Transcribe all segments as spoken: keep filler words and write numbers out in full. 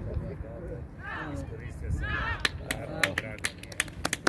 Iskoristio sam. Naravno, drago mi je.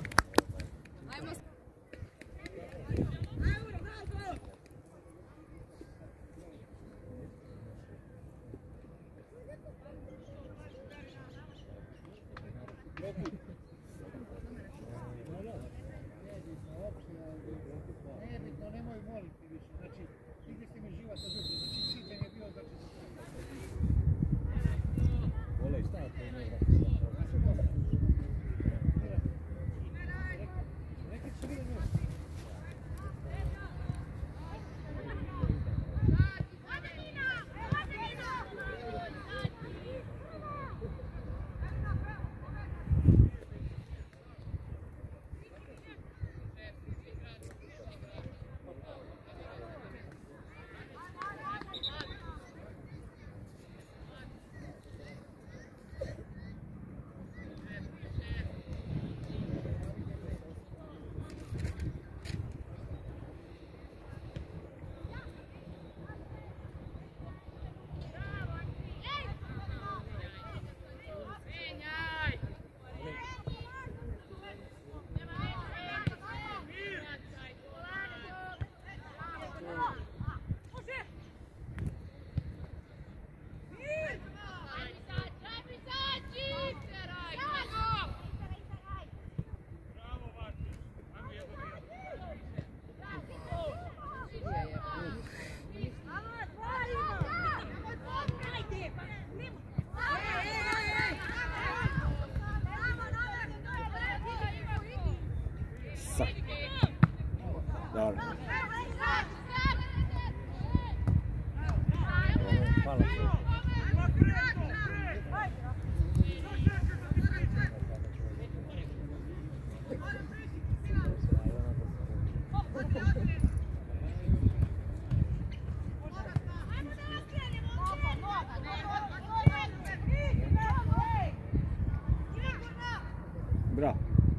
Bravo.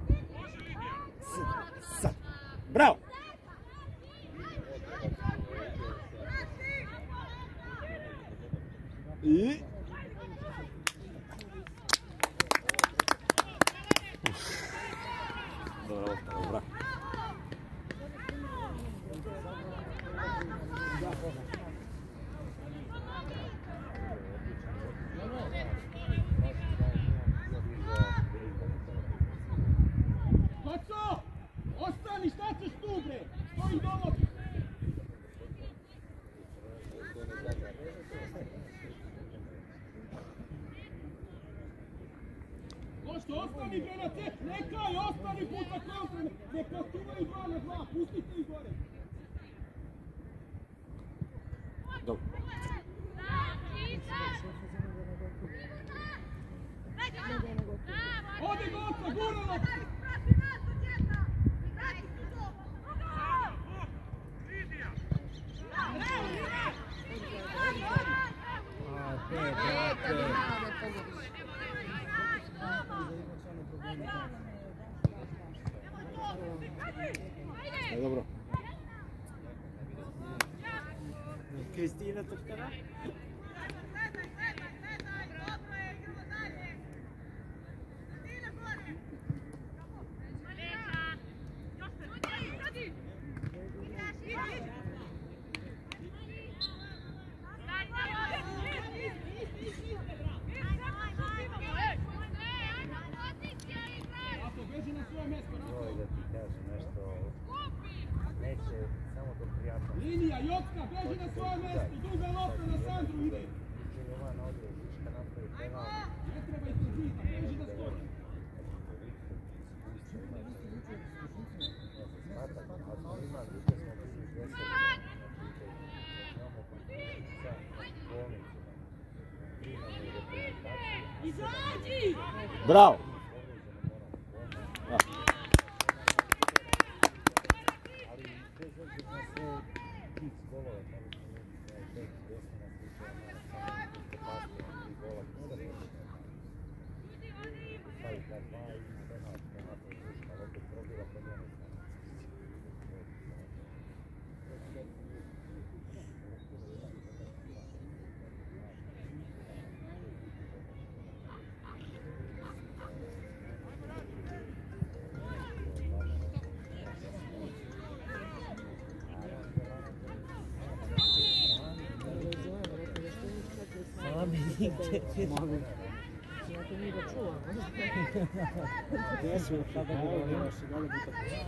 Bravo. I Dobro, dobro. Maco! Ostani, šta ćeš tu, bre? Stoji doma! Košto, ostani, bre, na cep! Nekaj, ostani puta kontra! Ne potivaju dva na dva, pusti ti gore! Dobro. Odi goca, guralo! Sve dobro. Kristina Trkara. Linija, Jocka, beži na svoje mjesto, duga lopta na Sandru ide. Ne treba ih pozita, beži na svoje. Izađi! Bravo! Mami, Molim. ja to mi ga čuvam. Gdje si? Sada bi ovo još i dalje biti.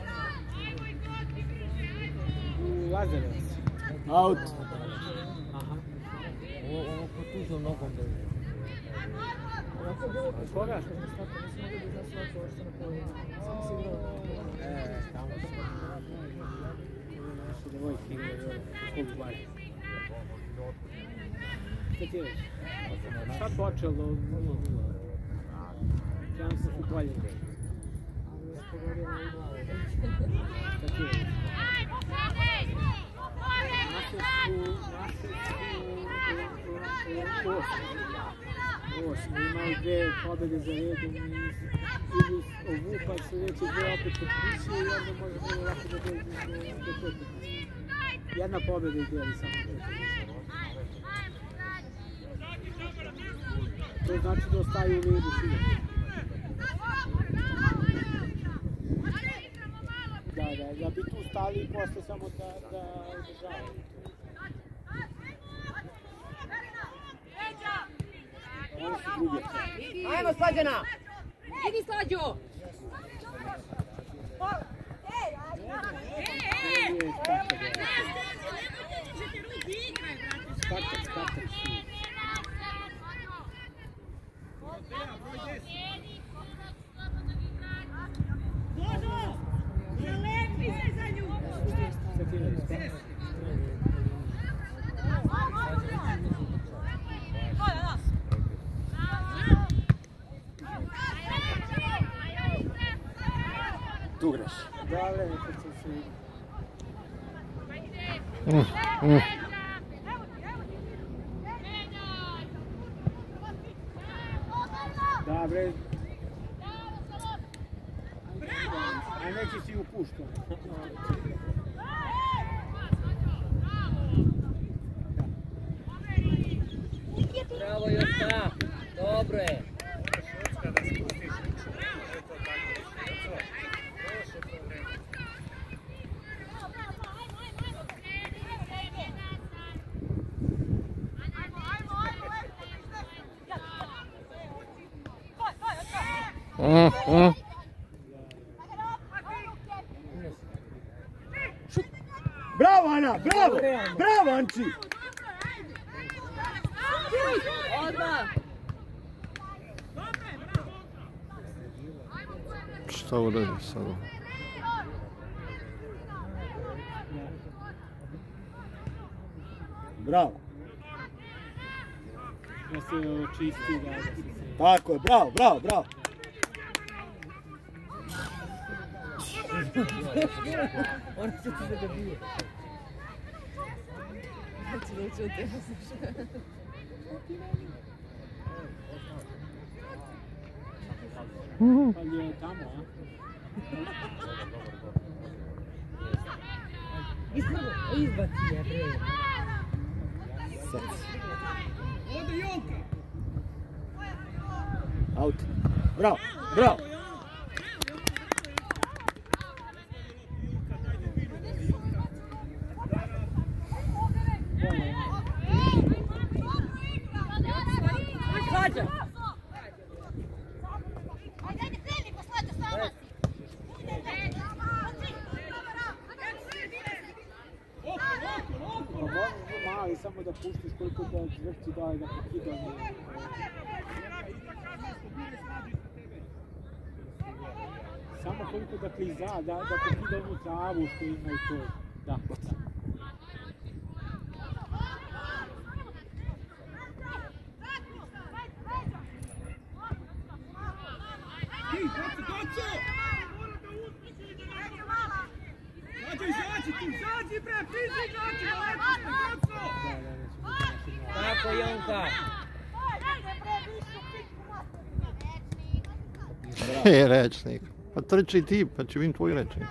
U Lazarevac. Out. Aha. Ovo, ovo potuzao nogom da je. Koga? Što mi stako, nisam mogu da znam svako ovo što na polovinu. Sam si igrao. E, tamo su. Naši devojke igraju dole. Skog bari. Šta ti reći? Sad počelo nula nula. Trebam se futbolje. Ali je pogodio na glavu. Šta ti reći? Naše su, naše su u osmi. Osmi, imali dve pobjede za redom i idu ovupa se već i dve opet kod kuće i onda može vrlo lako da dođe do četvrta. Jedna pobjeda i deli samo četvrta. To znači da ostaju u ligu sigurno. Da, da, da bi tu stali i posle samo da, da održavaju. Oni su druge. Ajmo, Slađana! Idi, Slađo! Spartak, Spartak su. Božo! Zalepi se za nju! Šta ti reći, Spartak? Tu greš. Dale, nekad sam se... Mm, mm. Da, bre. A neće si upušta. Bravo, Josta! Dobro je! Šutska da spustiš učiš, to je to tako. Došlo to vreme. Mm, mm. Bravo, Ana, bravo! Bravo, Anči! Odmah! Šta uradi sada? Bravo! Da se očisti, da se se... Tako je, bravo, bravo, bravo. On će ti da ga bije. Znači da uče od tebe sluša. Ali je tamo, a? Izbaci je, bre. Ode Jonka! Out. Bravo, bravo! Slađa! Pa možeš mali samo da puštiš koliko da žrtci daje da pokida. Samo koliko da kliza, da, da pokida onu travu što ima i to. Da. Ti, Goco, Goco! Zađi, izađi tu, izađi bre, priđi, izađi, lepo, Goco! Tako, Jonka! E, rečnik. Pa trči ti, pa će vidim tvoj rečnik.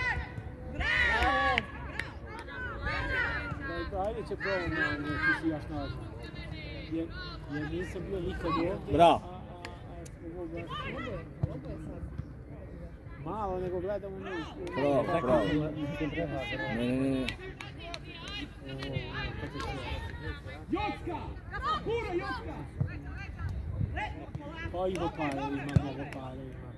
Ajde će probam, ne, ti si još nazad. Jer, jer nisam bio nikad ovdje. Bravo. Malo, nego gledamo mi. Bravo, bravo. Ne, ne, ne. Jocka! Gura, Jotka! Pa ima pare, ima mnogo pare, ima.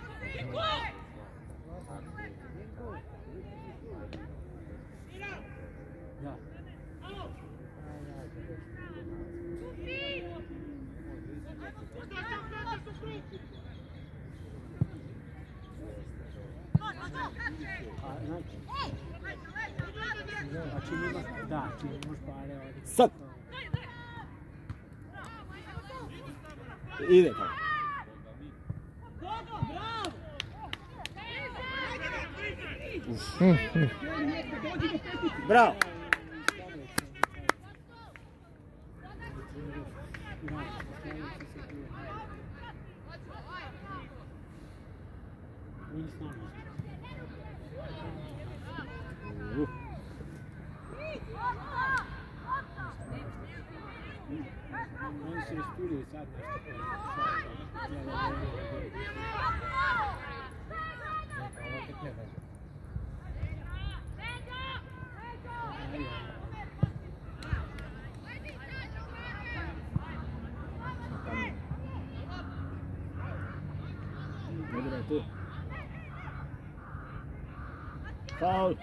Da. A, znači, znači nemaš, da, ti nemaš pare ovdje. Sad! Ide tako. Bravo! Oni se rastuljaju sad nešto. Dobro je tu. Faul.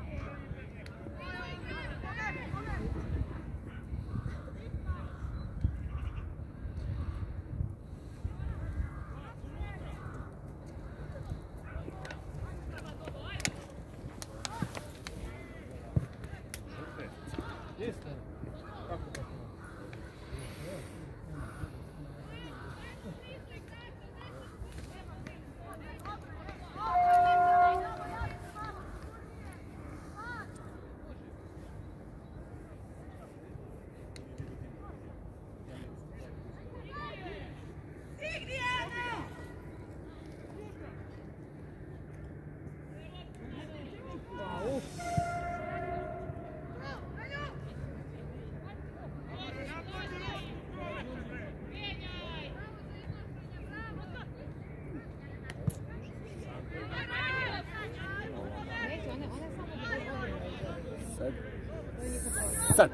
Sad!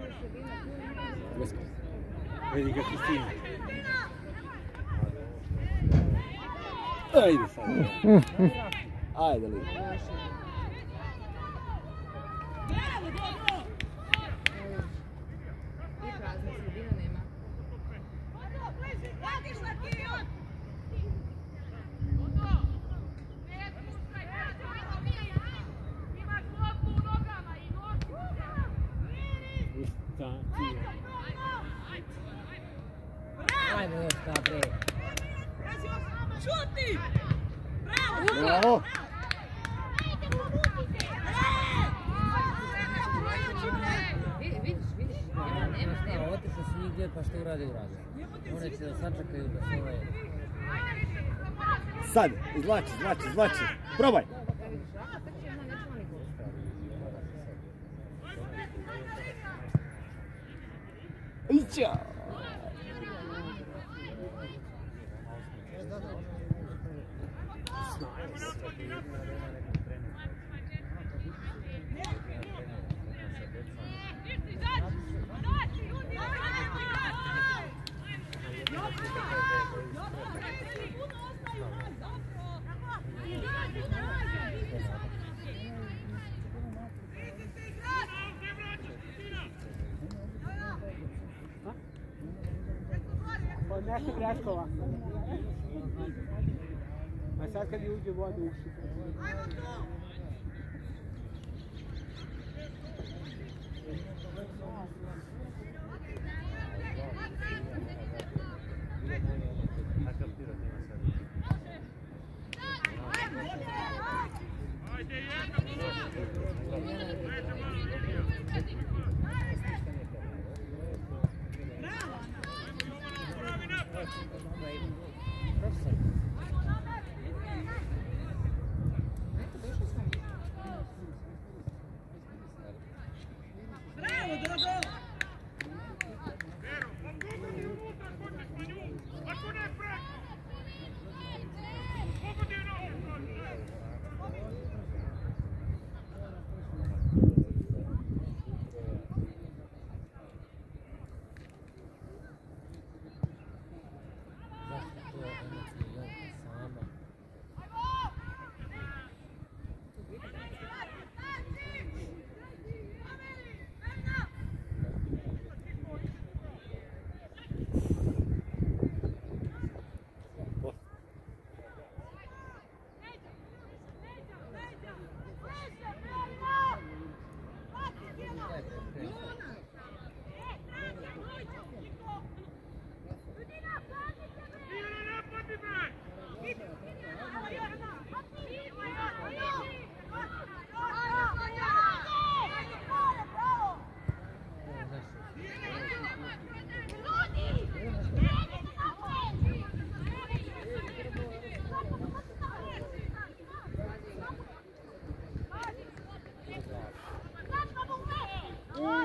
Vidi ga Kristina. Ajde sad. Ajde li. Ajde još ta bre. Šuti! Bravo! Vidiš, vidiš, nema, nema, nema. Otišao si nigdje pa što uradi uradi. One će da sačekaju da se ovaj... Sad, izvlači, izvlači, izvlači. Probaj! Ića! Nešto greškova. A sad kad je uđe voda uši.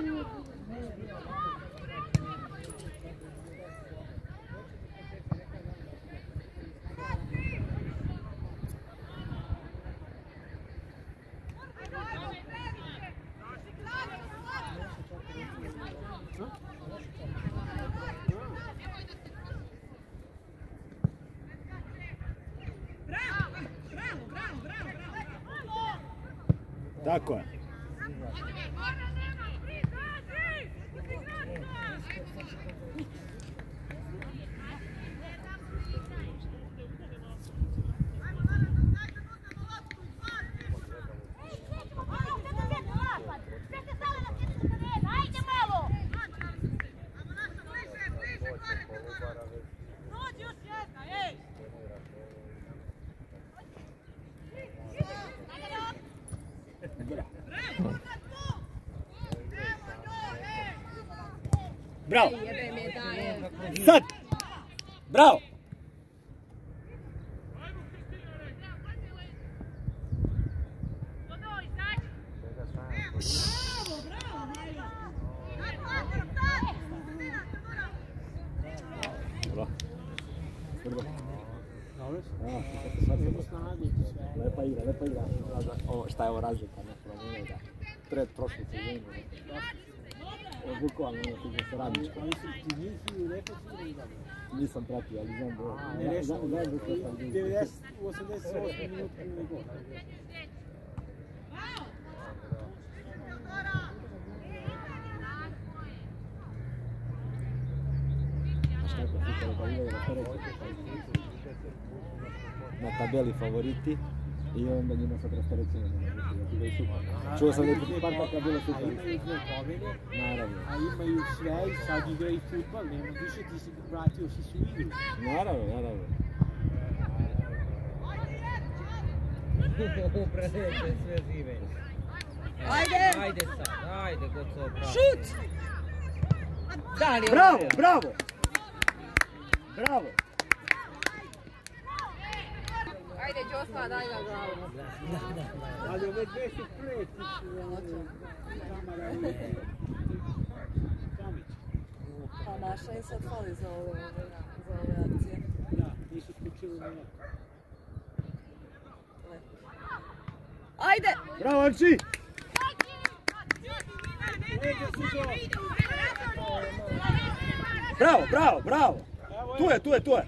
Tako je. Bravo! Sad! Bravo! Lepa igra, lepa igra. Ovo, šta je ovo razlika, ne promijenio da pred prošlu sezonu. Bukvalno ono što se radničko. Ti nisi rekao si ili dobro? Nisam pratio, ali znam da... Ne nešto, devedeset, osamdeset osam minuta ili gol. Šta je to super, da ide da prvo na tabeli favoriti i onda njima sad rasterećenje ne može super. Čuo sam da je Spartaka bilo super. Imaju dve pobjede, Naravno. a imaju sve i sad igraju futbal, nema više, ti si vratio si su igru. Naravno, naravno. Upradeće sve žive. Ajde! Ajde sad, ajde god se opravi. Šut! Dali, Bravo, bravo! Bravo! Ajde, Ćosla, daj ga glavu. Ali ove dve su preti, Kamara i Tomić. Pa naša je sad fali za ove, za ove akcije. Da, nisu skučili na neko. Ajde! Bravo, Anči! Bravo, bravo, bravo! Tu je, tu je, tu je!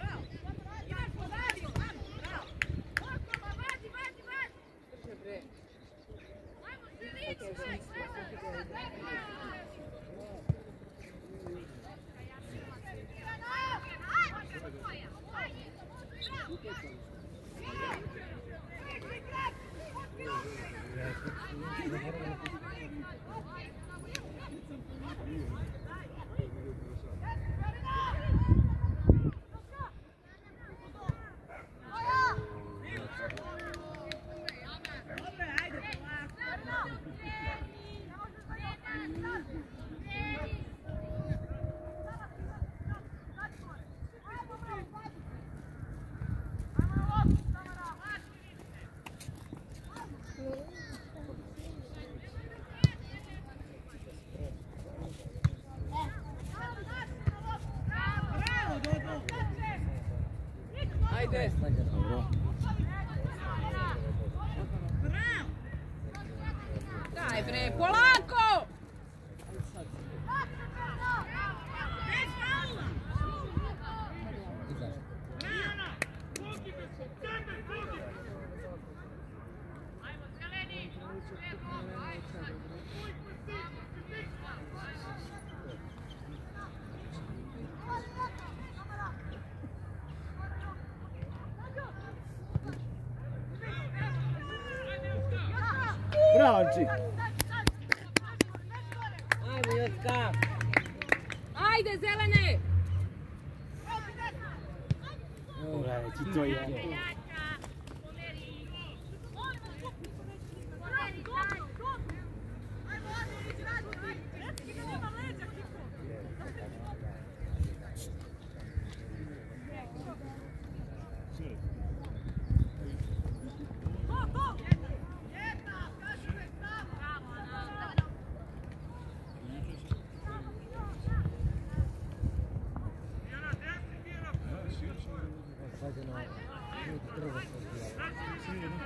Ajde! Dobro. Daj bre, polako! Bravo, Anči! Ajmo, Jotka! Ajde, zelene! Pogledajte, to je. Brzo se odbijalo.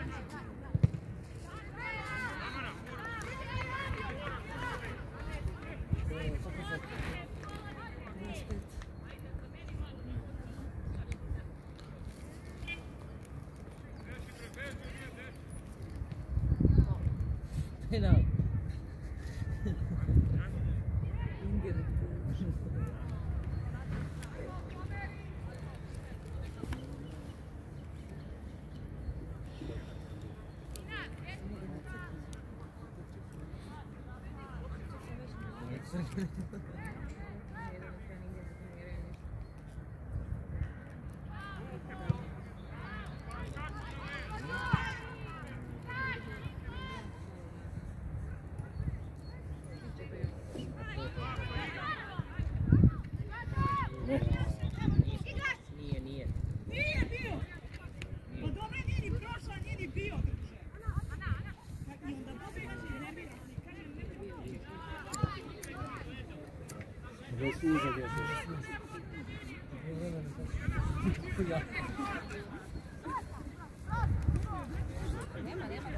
Penal. Nije, nije. Nije bio! Pa dobro nije ni prošla, nije ni bio, druže. I onda dobro kaže ne bio, kažem ne bio. Gdje si iza, gdje si? Nema, nema.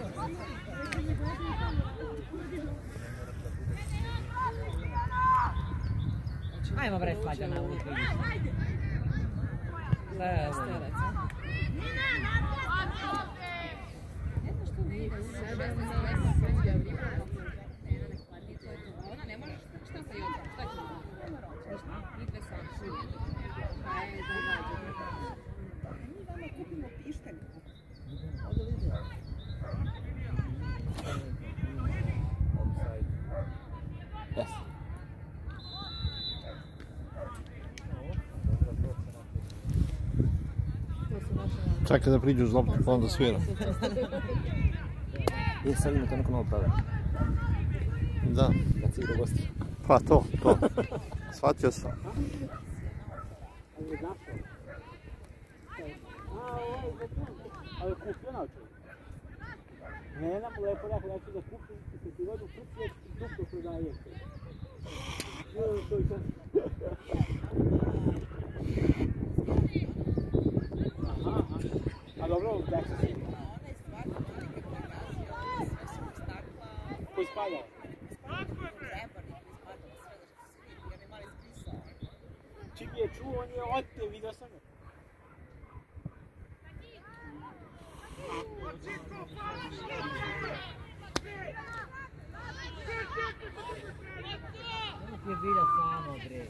Ajmo bre, svađa na ulicu. Šta je ovo? Ona ne može, šta sa jutra, šta će? Ni dve sati. Pa je zagađeno. Mi vama kupimo pištelj. Yes. Čekaj da priđu uz loptu pa onda svira. Je, sad imate neko novo pravilo. Da. Da se igra gosti. Pa to, to. Shvatio sam. Ali je našao. A, ovo je za to. Ali je kupio naučio. Ne nam lepo rekao, ja ću da kupim i se ti vodu kupio, duplo prodaje. To je to. Aha, aha. A dobro, gdje se si? Koji spada? Čiki je čuo, on je odte, vidio sam ga. Ovo je bila samo bre.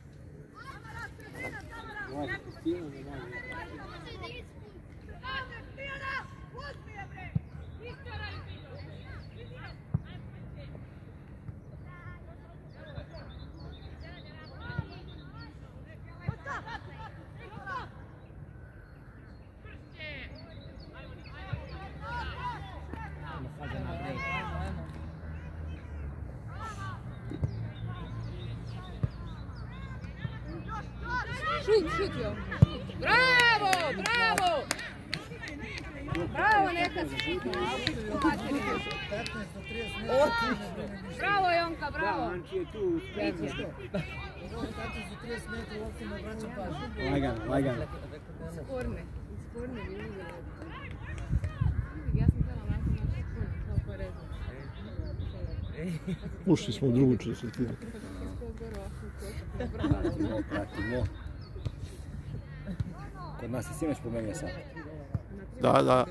Ovo je Kristina, ne može. Ajmo svađa na bre. Šut, šut jo. Bravo, bravo! Bravo, neka si. Bravo, Jonka, bravo. Anči je tu, spremno. Lagano, lagano. Sporne, sporne mi nije. Ja sam htjela onako naši sporne, kao porezno. Ušli smo u drugu četvrtinu. Pratimo, pratimo. Kod nas se sinoć promenio sad. Da, da.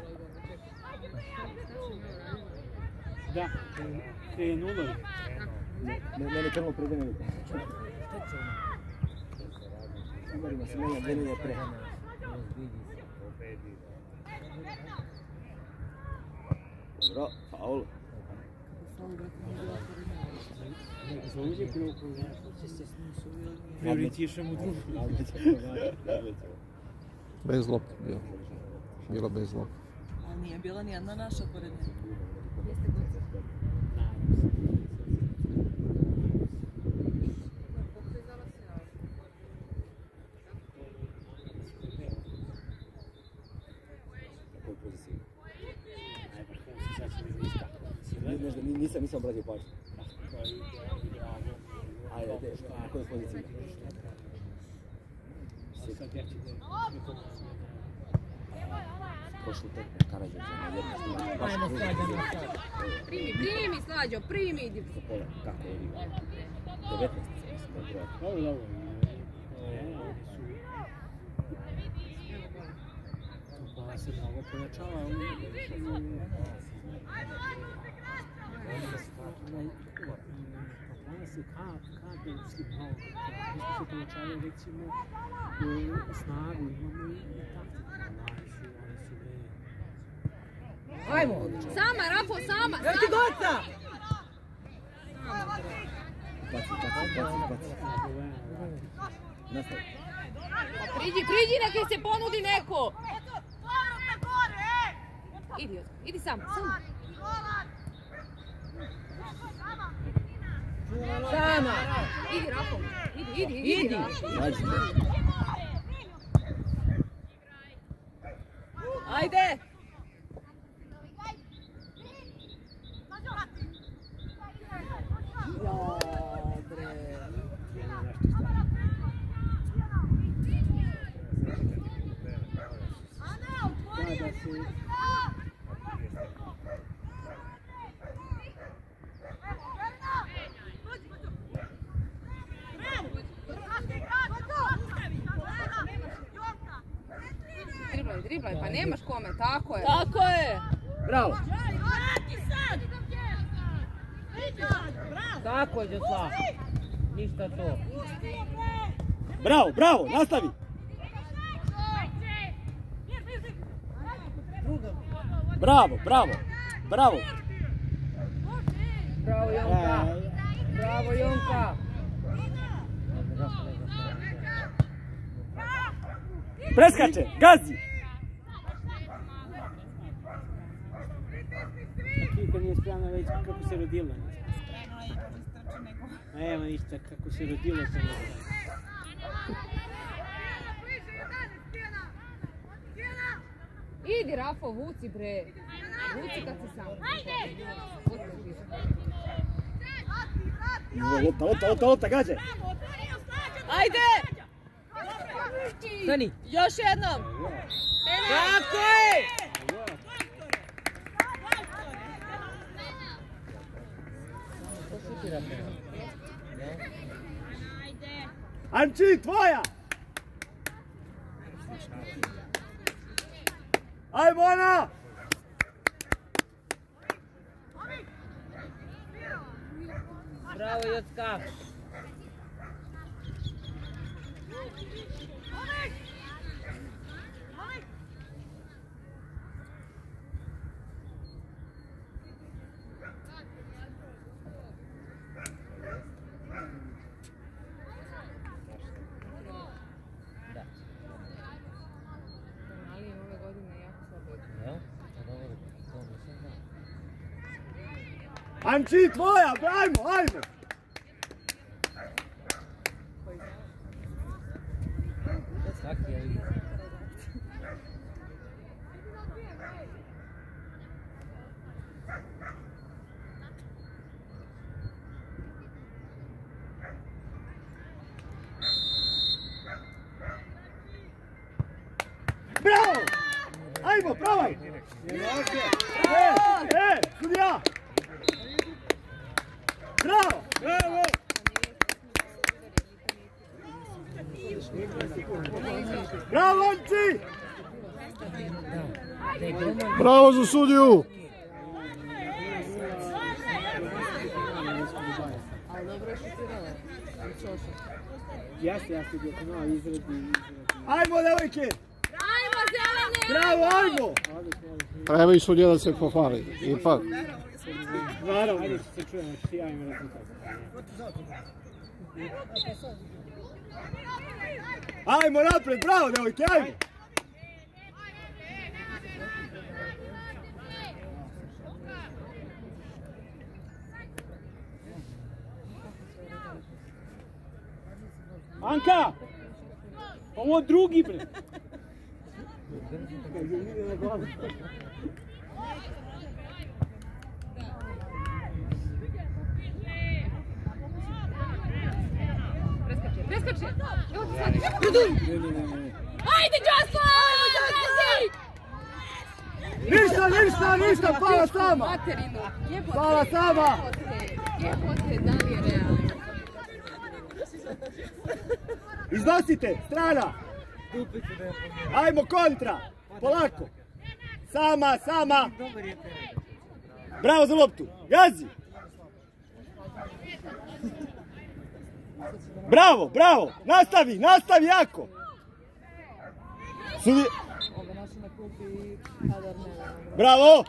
Da, krenulo je. Meni je krenulo prije dvije minute. Umarima se menja dvije minute pre. Dobro, faul. Prioritišemo drugu. Bez lopte bio. Bila bez lopte. A nije bila nijedna naša pored nje. Nisam, nisam obratio pažnju. Ajde, na kojoj poziciji? Sad ja ću da... prošlu tekmu Karađorđa na jednu stranu. Ajmo Slađa na sad. Primi, primi, Slađo, primi, idi. Za pola, kako je odigrao? devetnaest, mislim da je broj. Dobro, dobro. Pa se mnogo pojačava u danas je kadrovski malo isto se pojačavaju recimo snagu, imamo i taktiku, mladi su, oni su bre. Ajmo! Sama, Rafo, sama, Evo ti goca! Baci, baci, baci, baci. Nastavi. Pa priđi, priđi, neka se ponudi neko! Idi, idi sam, sam. Sama! Idi, Rafo, idi, idi, idi. Idi! Baci. Ajde! Driblaj, driblaj, pa nemaš kome, tako je. Tako je! Bravo! Tako je, Đosla. Ništa to. Bravo, bravo, nastavi! Bravo, bravo, bravo! Bravo, Jonka! Bravo, Jonka! Preskače, gazi! Kika nije spremna već kako se rodila. Nema ništa, kako se rodilo to ne znam. Idi, Rafo, vuci bre. Vuci kad si sam. Lopta, lopta, lopta, lopta, gađe! Ajde! Stani! Još jednom! Tako je! Anči, tvoja! Ajmo, Ana! Bravo, Jocka! Anči, tvoja! Ajmo, ajmo! Svaki je vidio. Bravo! Ajmo, pravaj! E, e, sudija! Bravo! Bravo! Bravo, Anči! Bravo za sudiju! Jeste, jeste, djetonova izradi, izradi. Ajmo, devojke! Ajmo, zelene! Bravo, ajmo! Treba i sudija da se pohvali, ipak. Naravno, ajde se čujemo, ti javimo rezultat. Ajmo napred, bravo, devojke, ajmo! Anka! Ovo drugi, bre! Preskači, preskači! Evo ti sad! Ajde, Đosla! Ajde, Đosla! Ništa, ništa, ništa, pala sama! Materinu, jebote, Pala sama! jebote, jebote, da li je realno? Iznosite, strana! Ajmo kontra! Polako! Sama, sama! Bravo za loptu! Gazi! Bravo, bravo! Nastavi, nastavi jako! Sudi... Ove naši na klupi i Hadar ne znam. Bravo!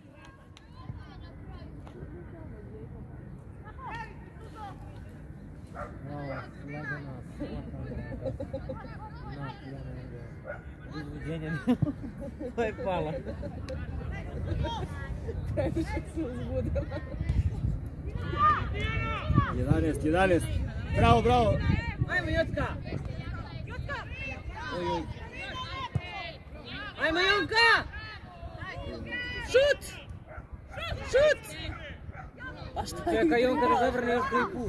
To je pala. Previše se uzbudila. jedanaest, jedanaest. Bravo, bravo. Ajmo Jotka! Ajmo Jonka! Šut! Šut! Čekaj Jonka da zavrne još koji put.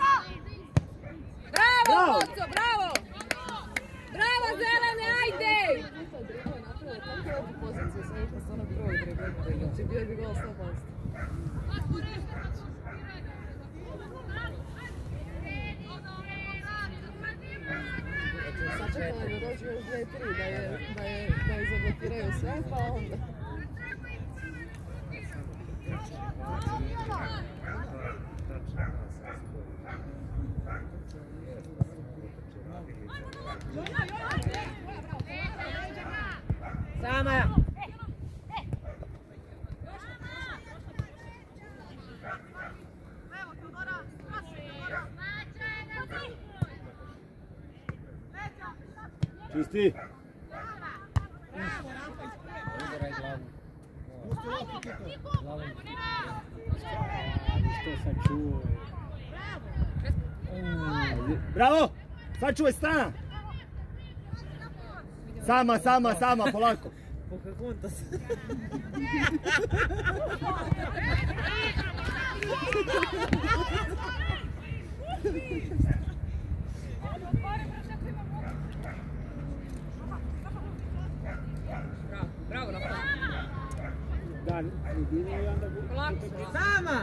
Bravo, Koco, bravo! Bravo, zelene, ajde! Poziciju sam išla sa onog prvog driblinga, znači bio bi gol sto posto. Sačekala da dođu još dve tri, da je, da je, da je zablokiraju sve, pa onda. Sama! Čisti. Udaraj glavu. Glavom. Što sam čuo? Bravo! Sačuvaj strana! Sama, sama, sama, polako. Pocahontas. Bravo, Rafa. Da, ni bilo i onda... Polako. Sama!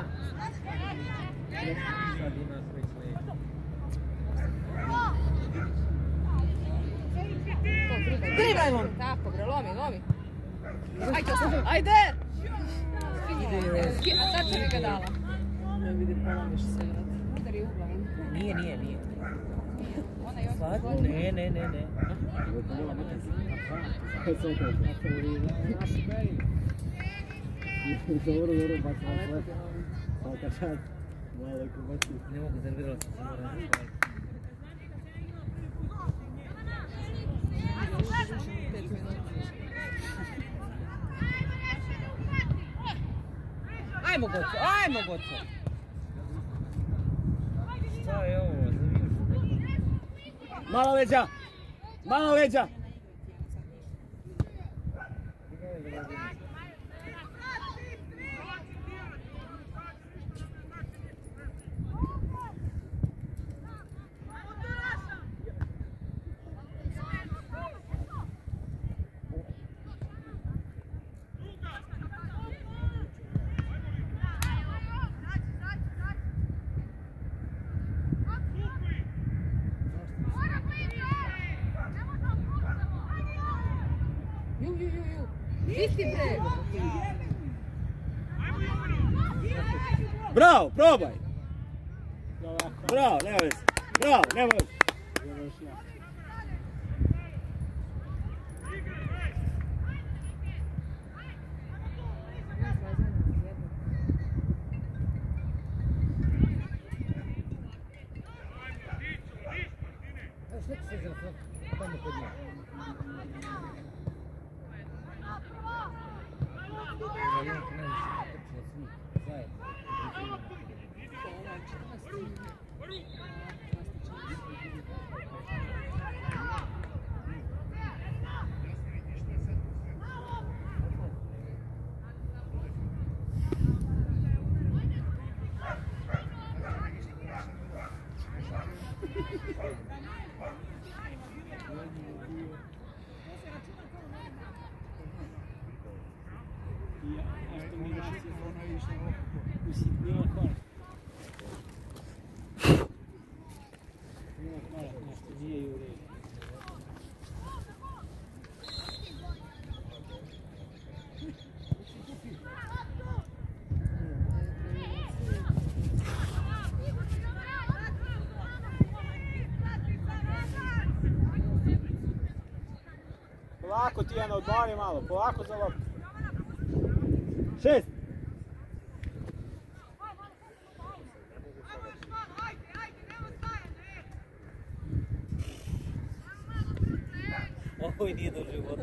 Driblaj on! Tako, bre, lomi, lomi. Ajde, ajde! Sad će mi ga dala. Ne vidi, polomiš se, vrati. Udari uglavom. Nije, nije, nije. Ona još Slatko? Ne, ne, ne, ne. Dobro, dobro, baš vam sve. Svaka čast. Malo je kubaci. Ne mogu, zervirala sam se, moram razgovarati. Ajmo Goco, ajmo Goco! Šta je ovo? Malo leđa! Malo leđa! Ju, ju, ju, ju. Isti bre. Bravo, probaj! Bravo, nema veze. Bravo, nema veze. Evo što ti se zelo tamo kod njih? Mislim, nije hvala. Nije hvala, nešto nije i u redu. Polako Tijana, odmori malo, polako za loptu. Šest! Ovo i nije do života.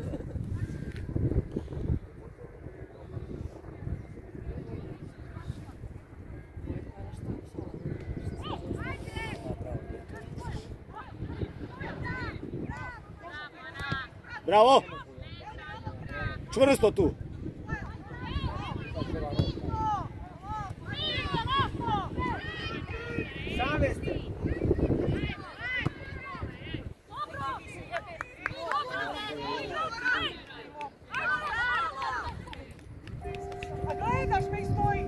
Bravo! Čvrsto tu! Zavesti! A gledaš me i stoji.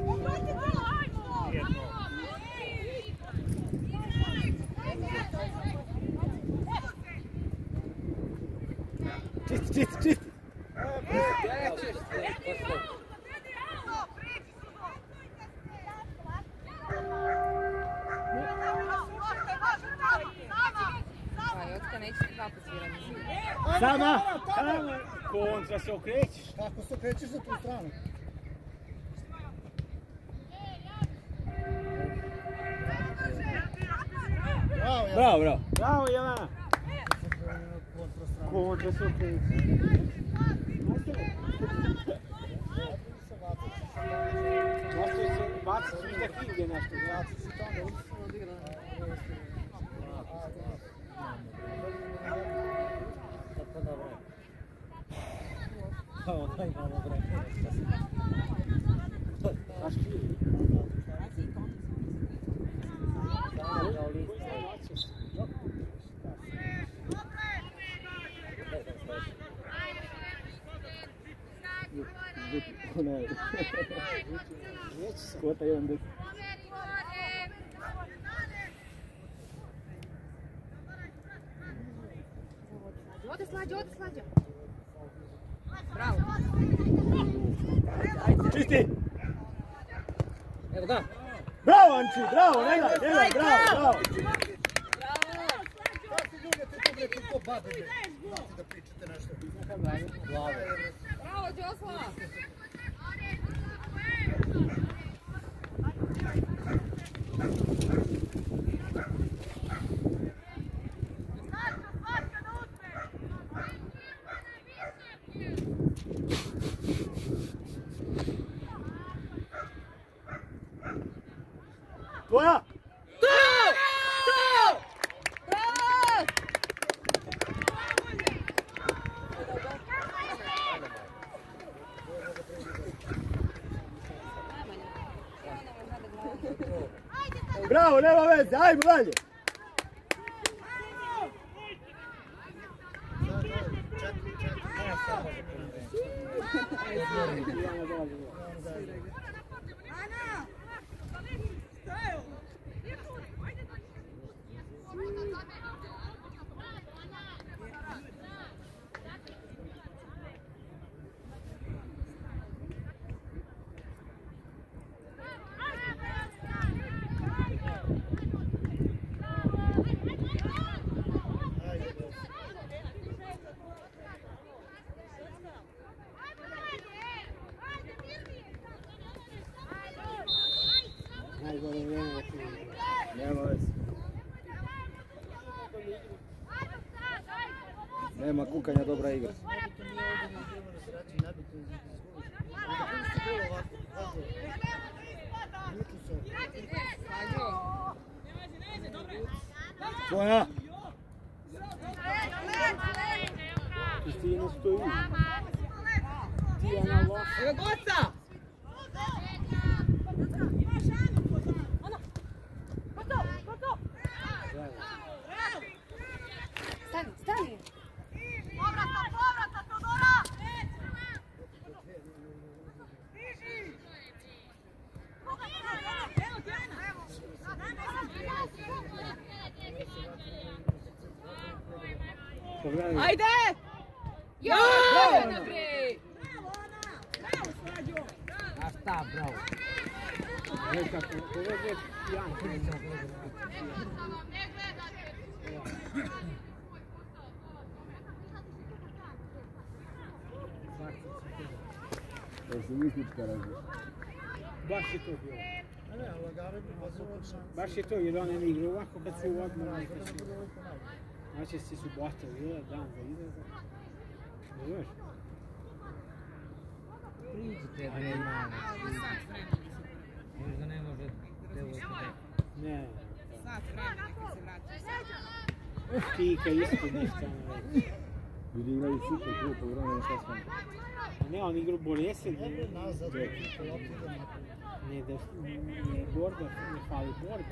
Čisti, čisti, čisti! Pa, Jotka neće ti dva pozirati. Sama! Sama! Kontra se okrećiš. Kako se okrećiš za tu stranu? Bravo, Bravo, bravo! Bravo, Jelena! Kontra se okrećiš. Nastoji se baciti iz da hingje nešto. Baciti se tamo. Tako dobro. Kao daj malo vremena. Znaš ti? Kao lista. Onaj... Kota jedan deset. Ode slađe, ode slađe. Bravo. Čisti! Evo ga! Bravo, Anči, bravo, ne daj, ne daj, bravo, bravo! Kako ljubite tu bre, kako babe bre? Znate da pričate nešto. Glavo. Bravo, Đoslava. Tvoja! Bravo, nema veze, ajmo dalje! Nema veze. Nema kukanja, dobra igra. Tvoja! Kristina stoji. Tijana loša. Evo goca! Stani, stani. Povrata, povrata, Teodora! Pogledaj. Ajde! Joj, bre! A šta, bravo? Gledaj kako, pogledaj Janko. To su mislička razlika. Baš je to bilo. Baš je to, jer on ne igra ovako kad su odmah. Znači se su bostavili, dan za izlazak. Ne znaš? Priđite, bre, malo. Možda ne može te ovo. Ne. Sat vremena kad se vratiš. Tika isto ništa ne radi. Ljudi igraju super, tu po vremenu šta sam. Ne, on igra bolje Ne, nazad. Ne, da ne borba, ne fali borba.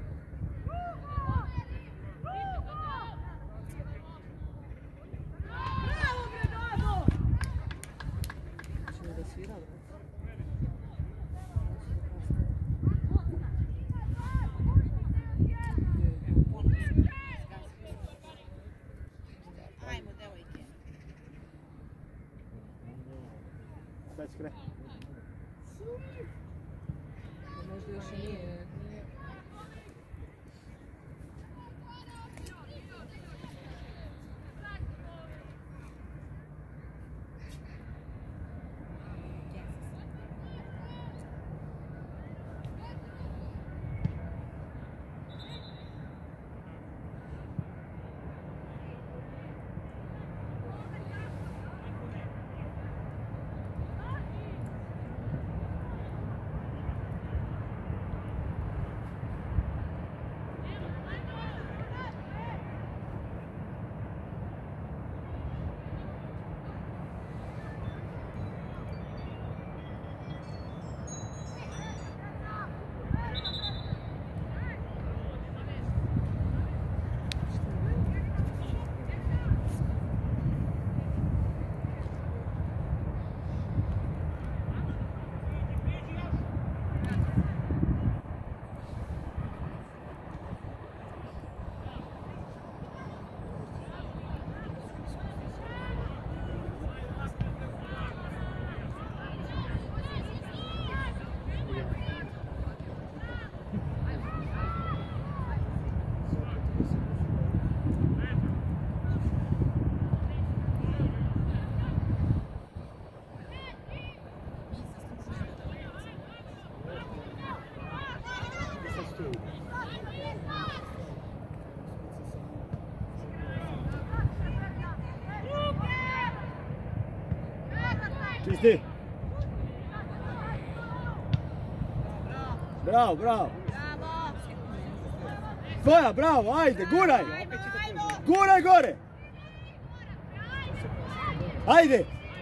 Ćemo da sviramo. Ajmo, devojke. Šta će kre? Možda još i nije. Čisti! Bravo, bravo! Tvoja, bravo, ajde, guraj! Guraj gore! Ajde!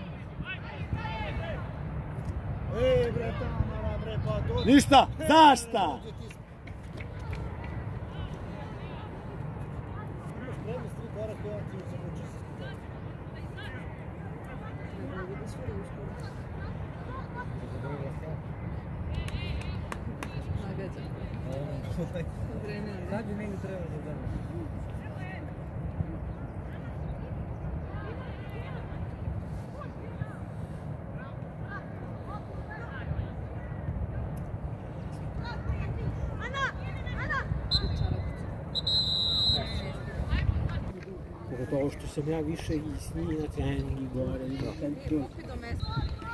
Ej, bre, Tamara, bre, pa dođi. Ništa, zašta! Spremi s tri koraka, ja ti zavuči se skupa. Sad bi meni trebalo da gledam. Pogotovo što sam ja više i s njim na trening i gore. I kad to... Kupi do mesta.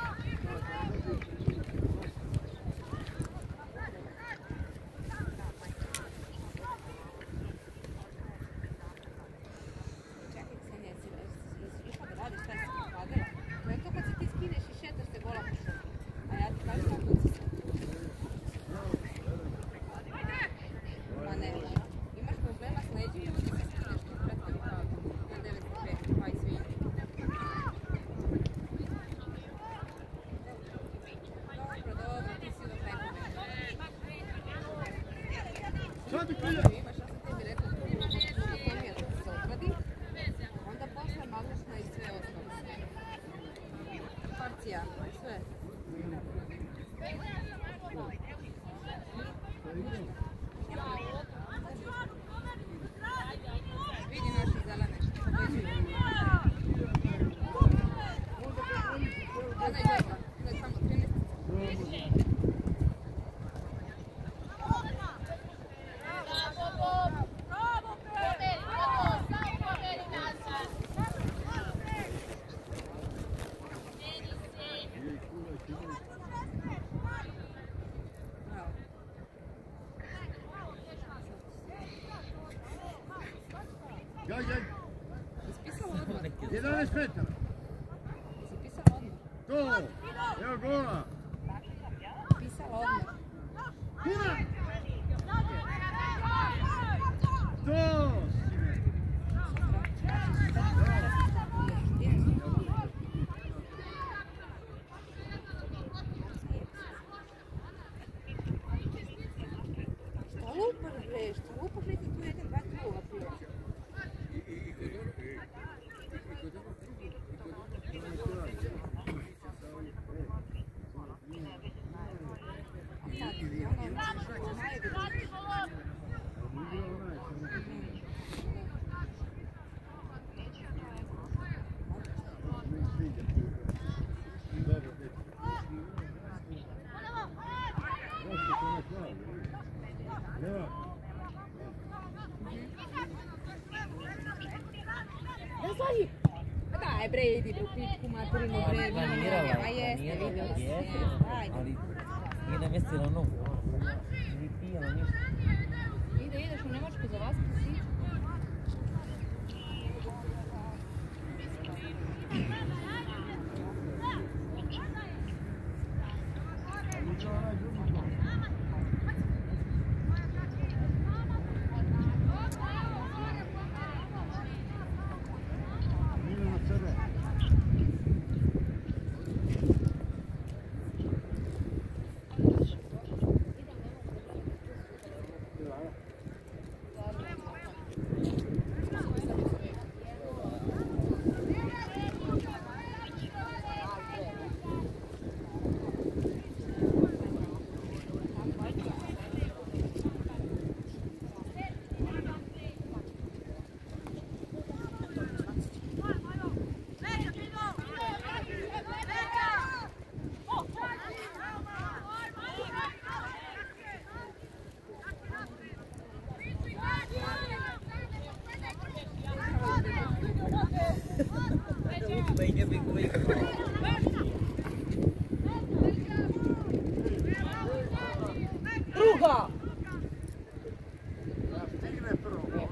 Čekaj, Ksenija, jesi išla da radiš taj sam ukladila? To je to kad se ti skineš i šetaš se gola po šumu. A ja ti kažem da kuci se. Ma ne, imaš problema s leđima, onda se skineš tu prethodni pravo. Na devetsto pet, pa i svi. jedanaest metara. Si pisala odmah. To, evo gola. Pisala odmah. Kuna! To! Šta lupaš bre? Šta lupaš bre? Ti tu jedan, dva kruga prije. Ne slaži! Pa daj bre, idi bre u pičku materinu bre, Planirala a je, jeste, vidio planirala si, jeste, ajde. ali nije namestila nogu. Nije pijala ništa. Ide, ideš u Nemačku za vas, si. Druga! Stigne prvo.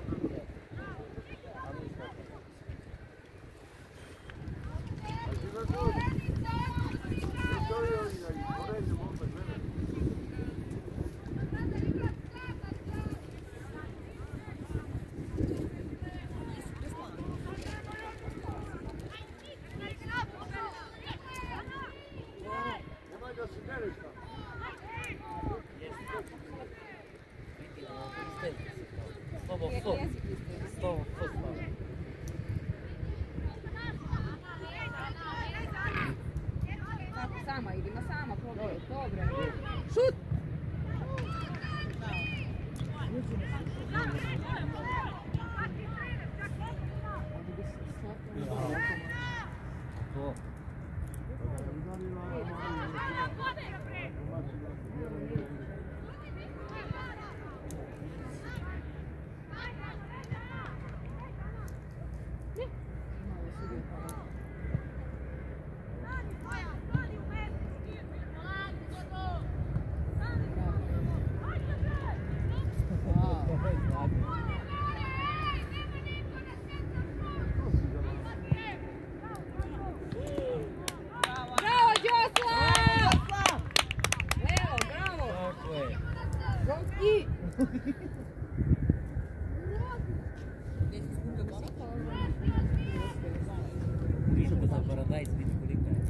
Nemoj da se bereš tamo. Slovo fo. Slovo fo slava. Kako sama idi, ma sama probaj, dobro. Šut! To. Bravo, Đoslav! Leo, bravo! Tako je. Gonki! Viško za paradajz, vidi kolika je.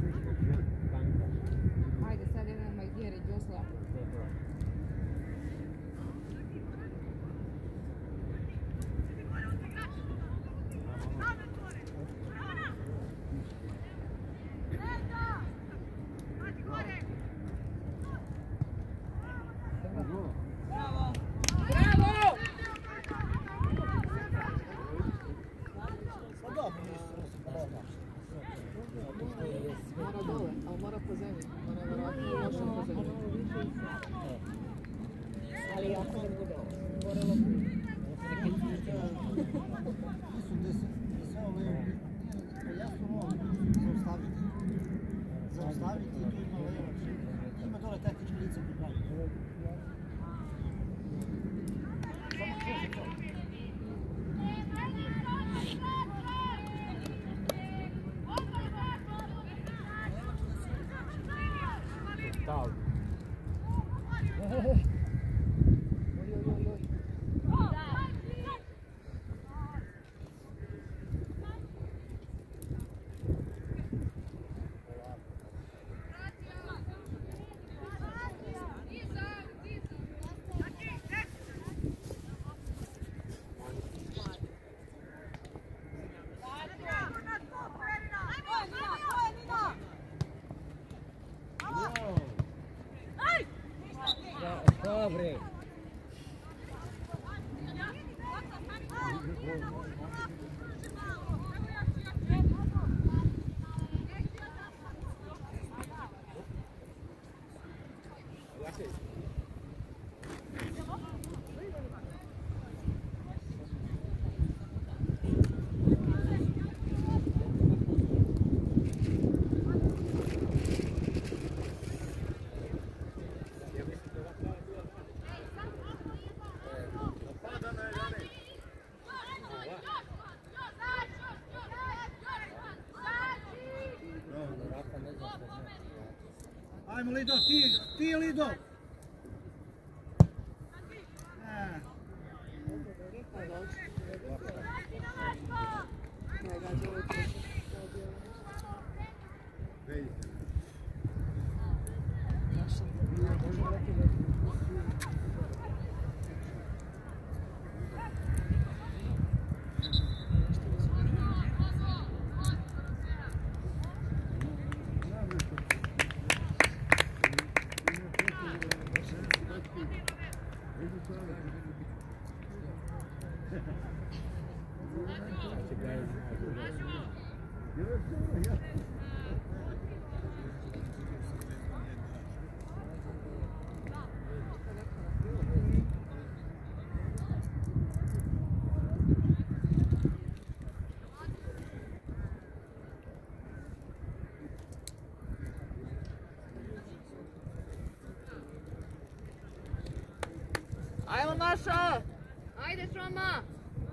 Ajde, sad jedan Majdjer i Đoslav. Bravo! Mora dole, ali mora po zemlji. Ona je vjerojatno loša po zemlji. Ali jako ne bude ovo. Moralo bi. Zaustaviti i tu ima levo. Ima dole tehničko lice pripravljeno. Samo što je to. faul. Dobre. Ajmo Lido, ti, ti Lido! Ajmo Maša! Ajde Šoma!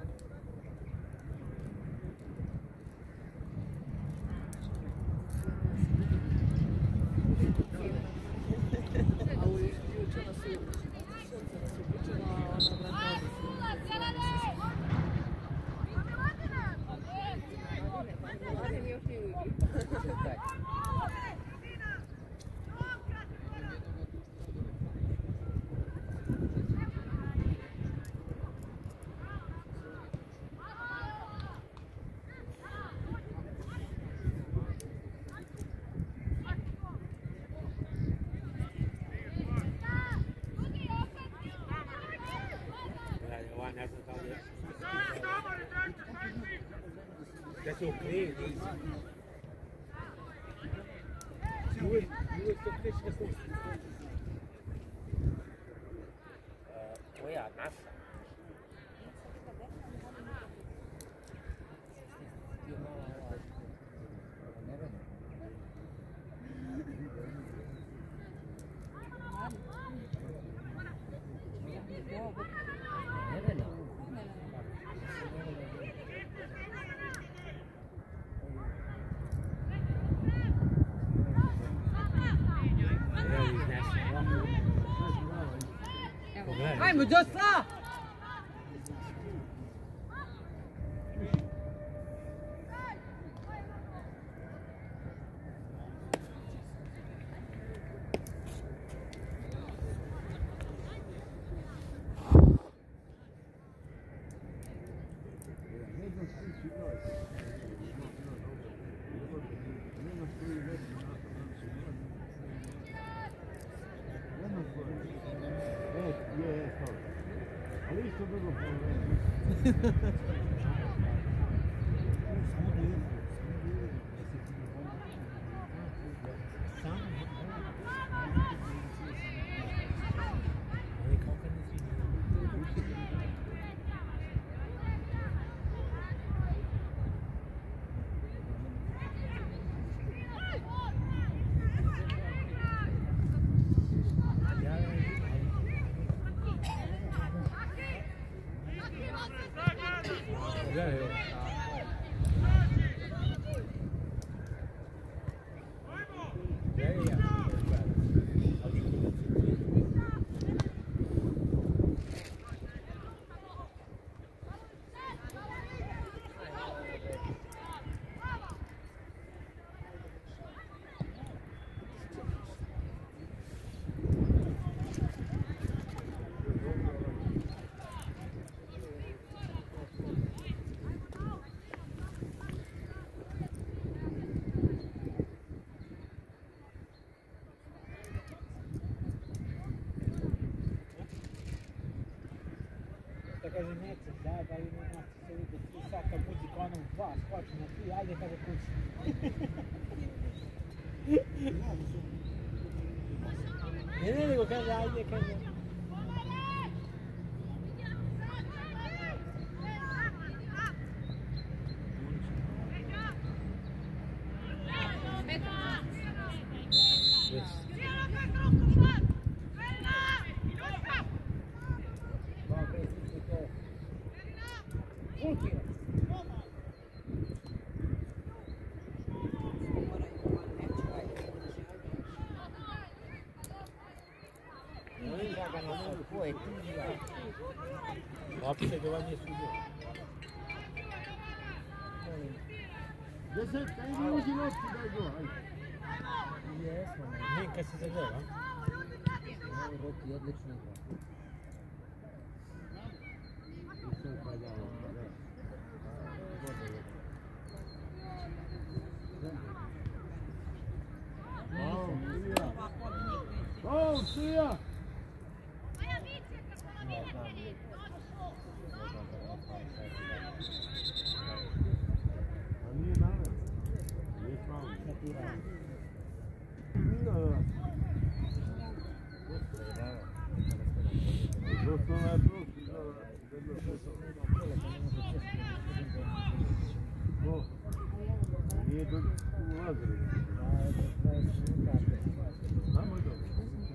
Da se okrije, uvijek se okreći na kuću. Koja, naša? Ajmo, dosta! Come on, kaže neće, da, da li ne znači se vidi tri sata muzika, ono u dva, skoči na tri, ajde kaže kući. Ne, ne, nego kaže ajde, kaže. Opšte ga vam je sudio. Deset, kaj mi uđi lopti daj go, ajde. Jesmo, Minka se zagleda. Ovo Roki odlično igra. O, Sija! A nije naravno. Nije pravo. Dosta ona je prosti. Nije dok ulazili. Samo je dobro.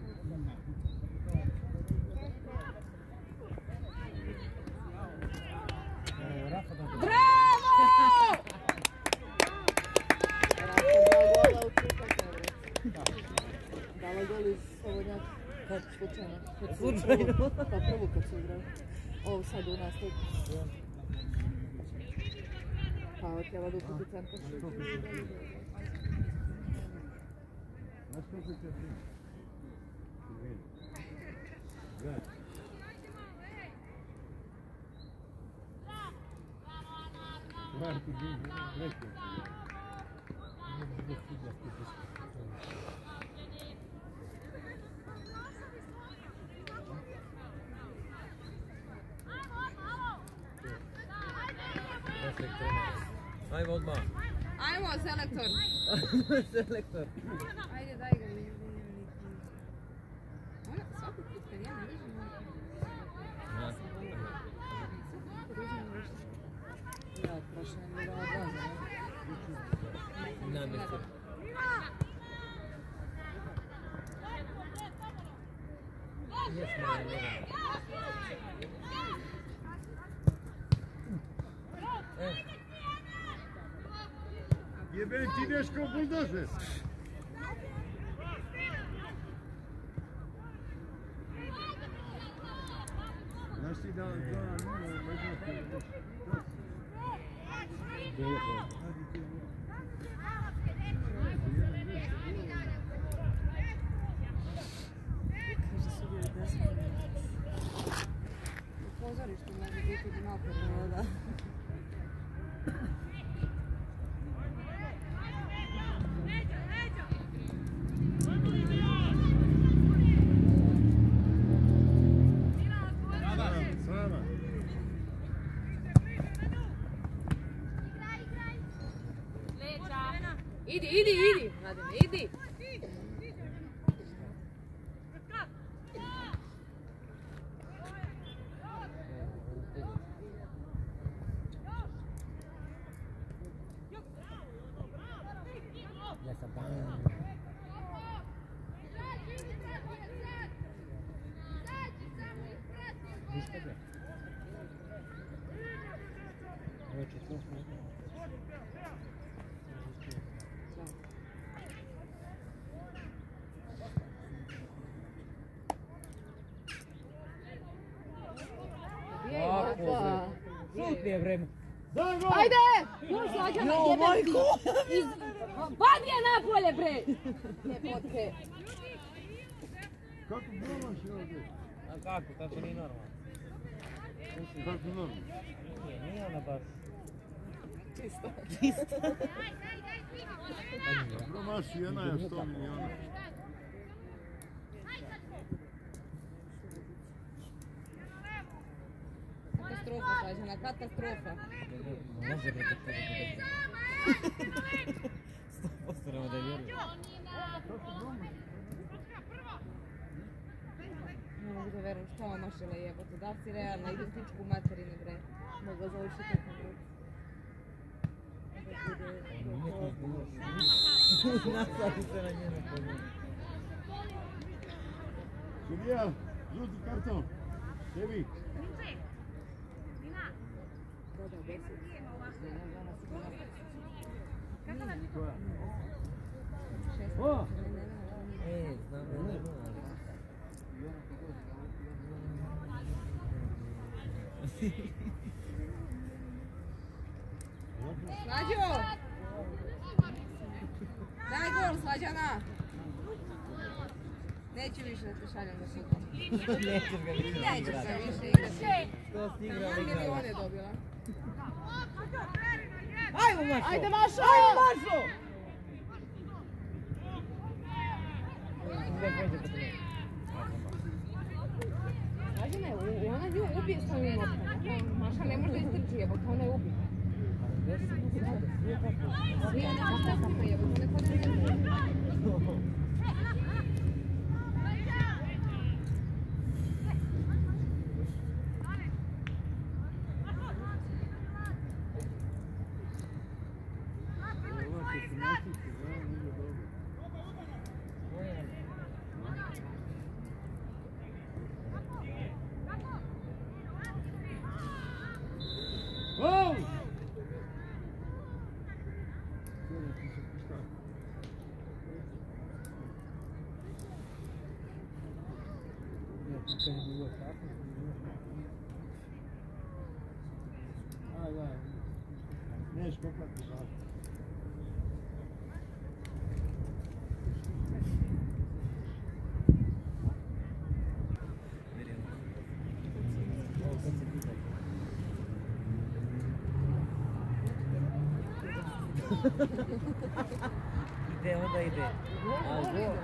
Dala gol iz Slobodnjaka, kad slučajno. Slučajno? Pa prvo kad su igrali. Ovo sad u nastavku. Pa ovo treba da ukupi centar. Znaš kako će ti? Gledaj. Gledaj ti bi, rekao. Ajmo odmah. Ajmo, selektor. Selektor. Ajde, daj ga mi. Ona, svaki put kad ja ne vidim, ona... Ja, prošle ne bila odlaza, ne? Na mjestu. Jesmo, ne. Jebem ti ideš kao buldožer. Znaš ti da dva nula možda ti ideš. Kaže su bili desno. U pozorištu može biti naporno, da. Idi, idi, idi, Mladine, idi! Ja sam bam. Ništa gdje? Ovo je četvrstvo. Šut mi je vreme. Ajde! Još slađama, jebem ti! Vadi je napolje, bre! Jebote! Kako bromaš ovdje? A kako, kako nije normalno? Kako normalno? Nije, nije ona baš. Čisto. Čisto. Bromaši jedna je sto milijuna. Katastrofa, Slađana, katastrofa. Može ga da kaže da sto posto nema da vjerujem. Ne mogu da verujem šta vam mašila jebote, da li si realna, identičku materinu bre. Mogu završi tako bre. Nasadi se na njenu podnije. Sudija, žuti karton. Tebi. Da, da, deset. O! Ej, znam da je dobro. Slađo! Daj gol, Slađana! Neću više da te šaljem da sutra. Nećeš ga više igrati. Neću se više igrati. To si igrao, Taman igrao. milione dobila. Ajmo, Mašo! Ajde Mašo! Ajde Mašo! Slađana je, u- ona nju ubije s ovim loptama. Maša ne može da istrči jebote, ona je ubije. Svi ona šta kako jebote, ona kod ne ubije. O! Neš kopati žal. Ide, onda ide. A gol?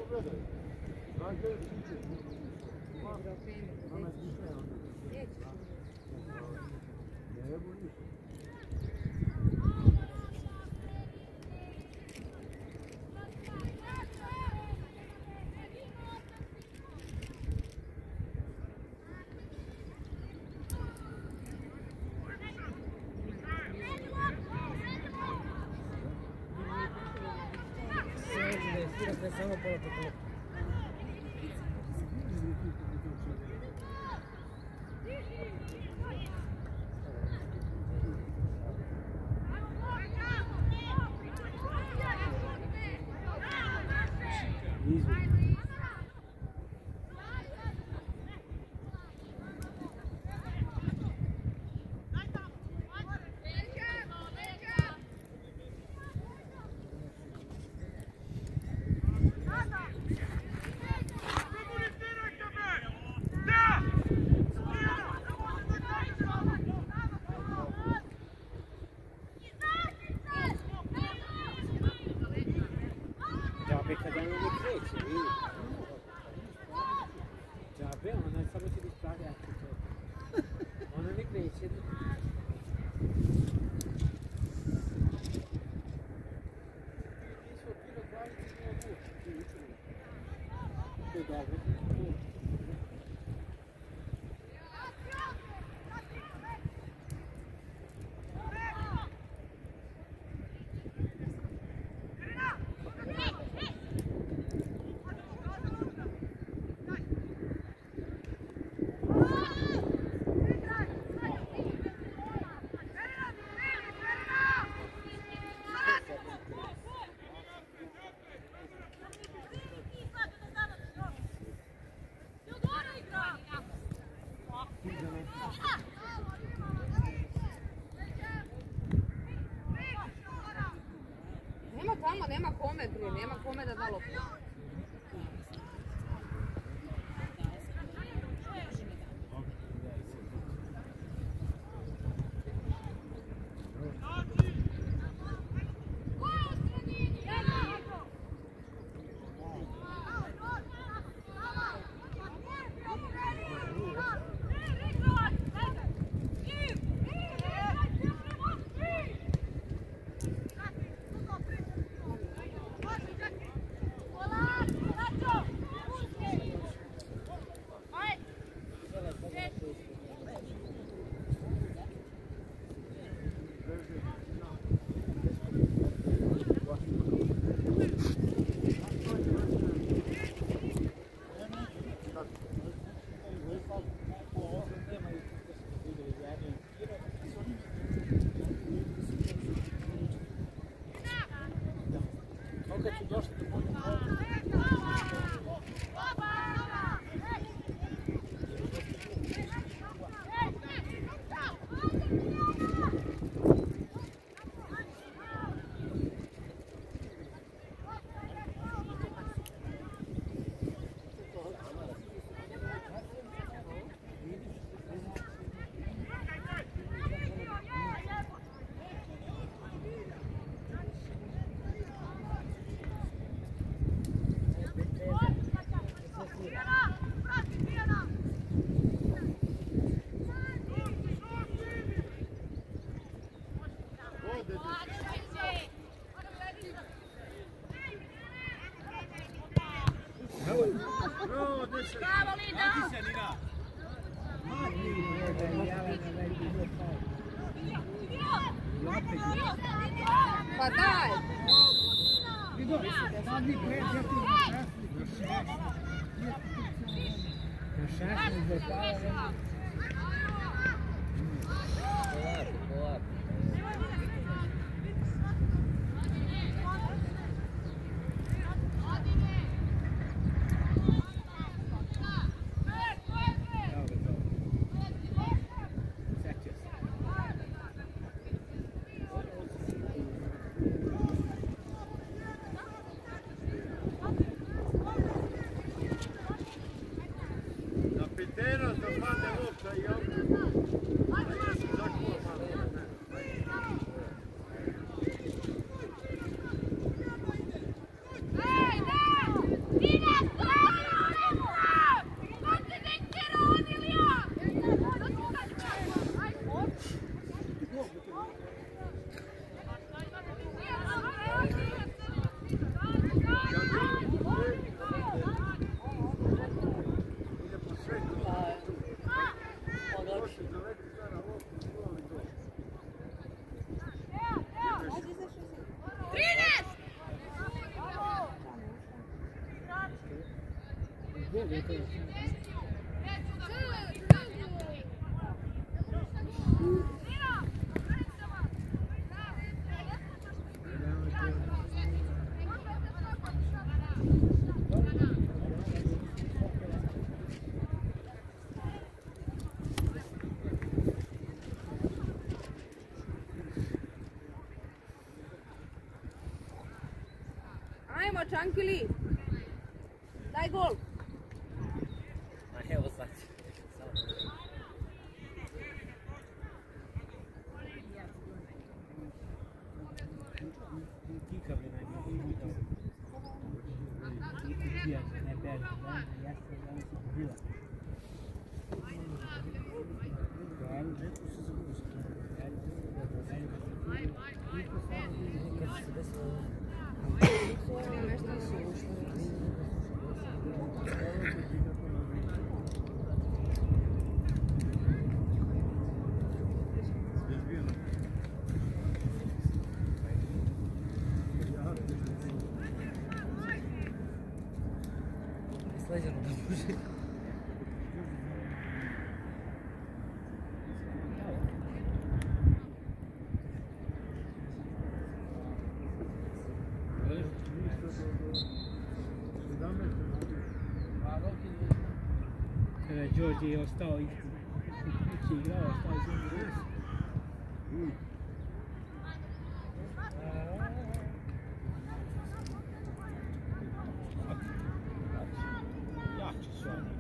Samo pola pola. Ona samo će ispravljati to. Ona ne kreće. To je dobro. Nema tamo, nema kome prije, nema kome da da loptu. Bravo Lina! Pa daj! Na šašnju zapala. Polako, polako. Kapitena, da padne lopta i auto. Ajde se zakuva malo. Ajmo, Čankili! Daj gol! A evo sad. Kika bi naj bi kika. Kikija, ne beži, ne, ja sam danas bila. Ali neko se zagusti. Sleđeno da može. Kada Đorđe je ostao i kući igrao, ostao iz jednog resa. Jači su oni.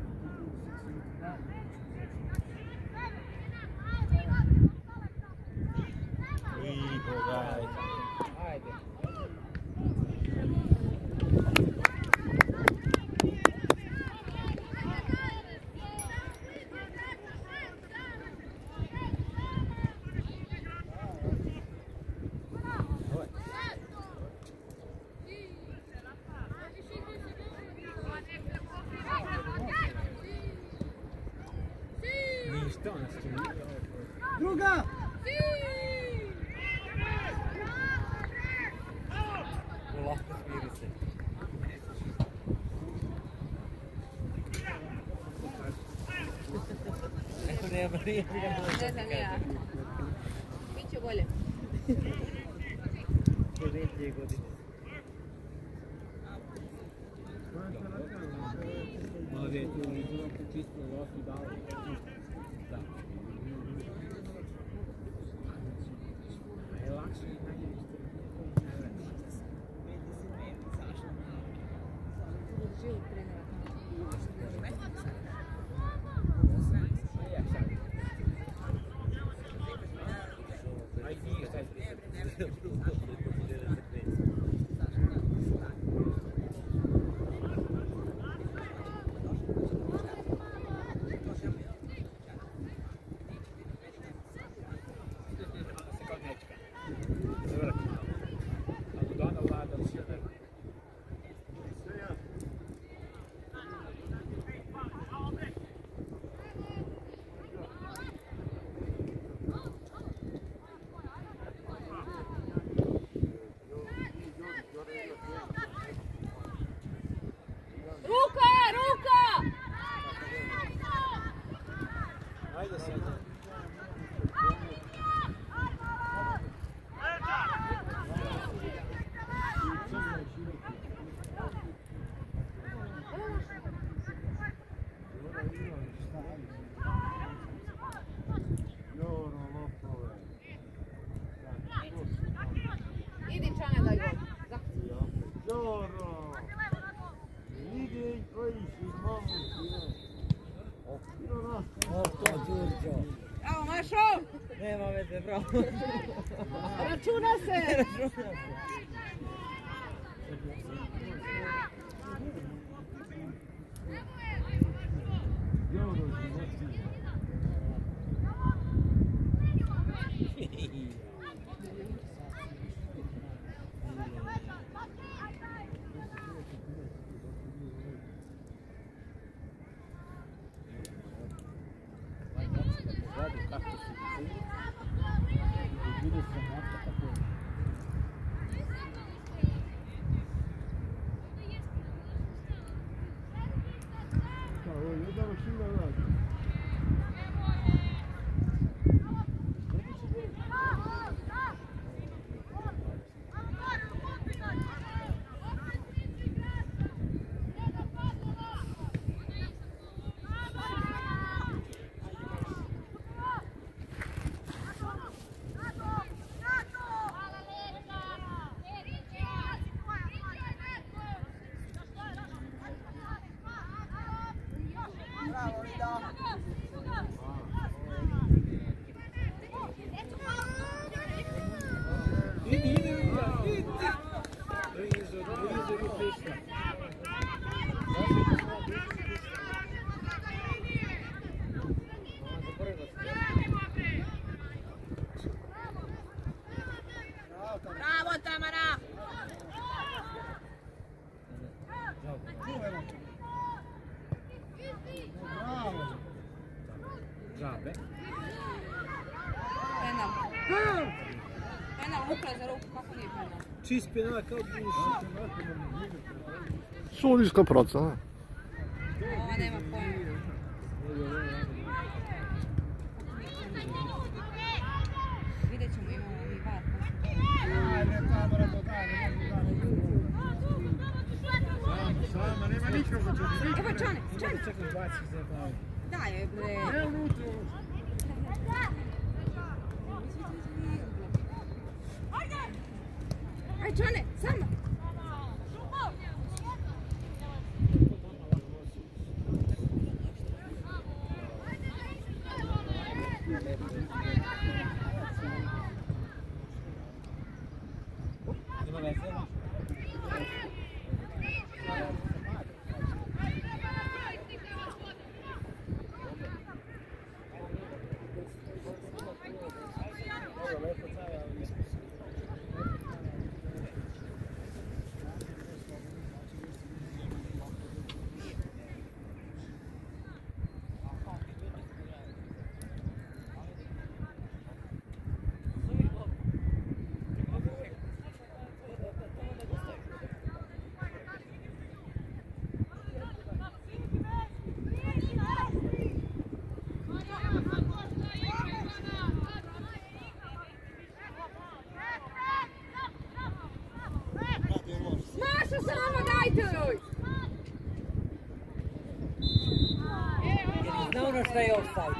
I pogledaj. Ajde. Ništa, on se nije. Druga! Lako smiri se. Neko nema, nije bilo. Ne znam ja. Biće bolje. Dvije godine. Malo je tu izgleda čisto loši dao. Da. A je lakše i najljepše. Živi trenera. Aj nije, taj Ruka, ruka! Ajde sad. Idi Čane, daj gol. Dobro. Vidi koji si mamu Opa, Đurđo. Evo, Mašo! Nema veze, bravo. Računa se! Idi, idi, idi. Blizu, blizu i prišla. Bravo Tamara! Džabe. Penal. Penal, ukla za ruku, kako nije penal? Čist penal kao buši. Sudijska procena. Ova nema pojma. Vidjet ćemo, imamo mi var. Ajde, kamera do dana, ne mogu dana. Sama, nema nikako. Evo Čane, Čane! Čekaj, baci za glavu. Daj, bre. Ne unutra. Aj Čane, sama! Maša, samo dajte joj! Zna ono šta je offside.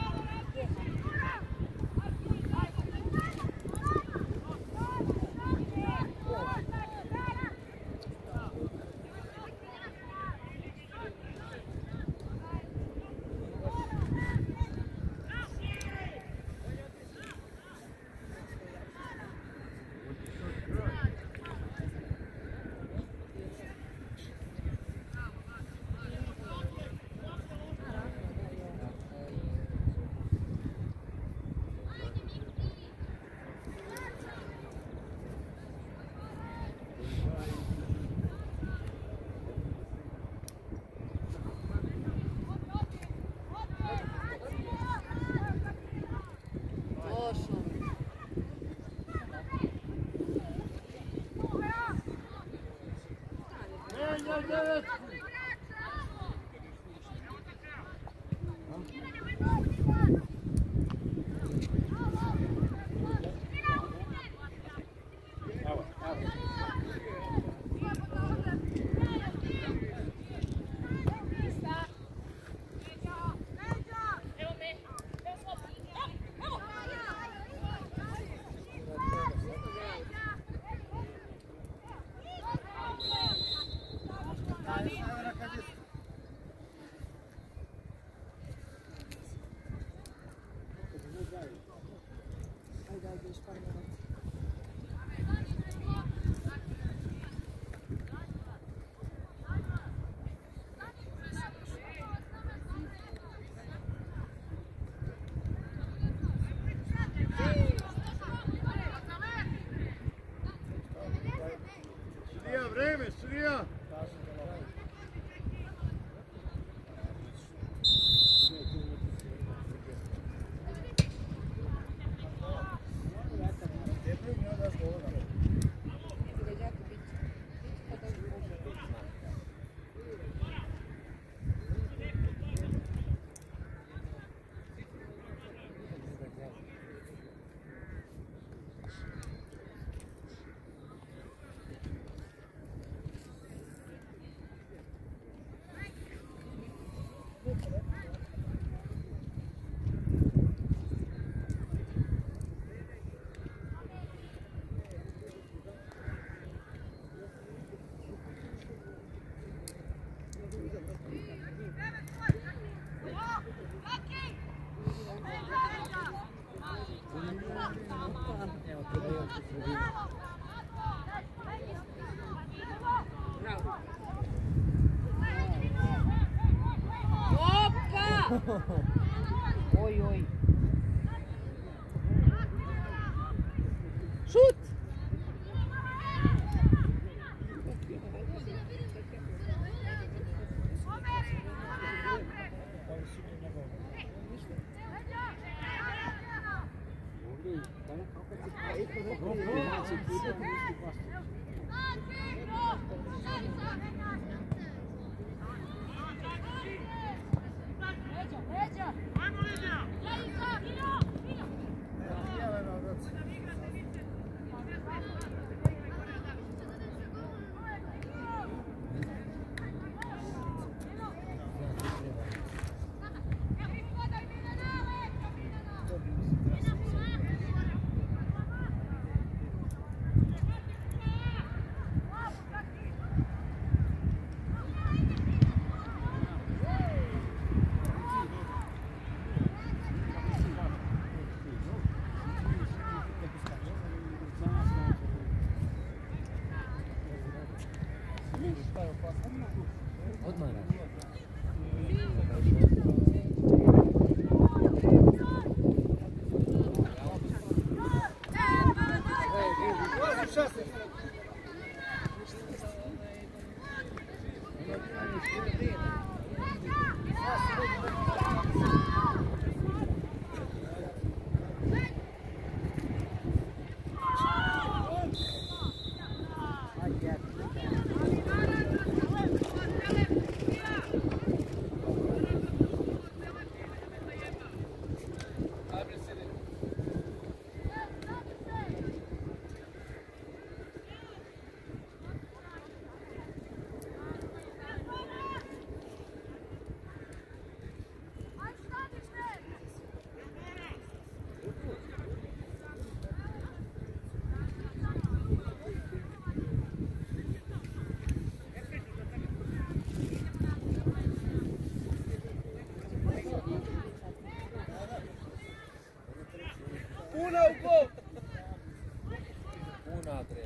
Oj, oj. Šut! Odmah radi. Una, tre.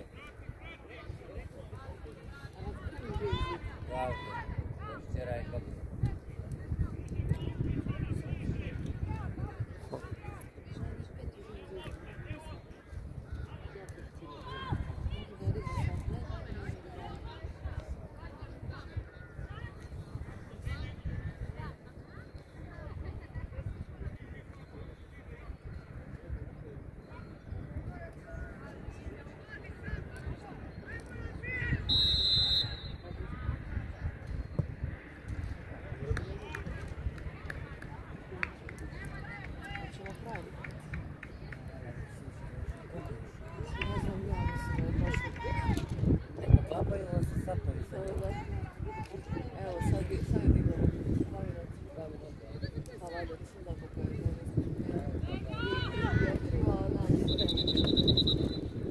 Bravo. C'era il bambino. Evo sad je sad je digla. Pa valjda sam da pokojim. Hvala nam.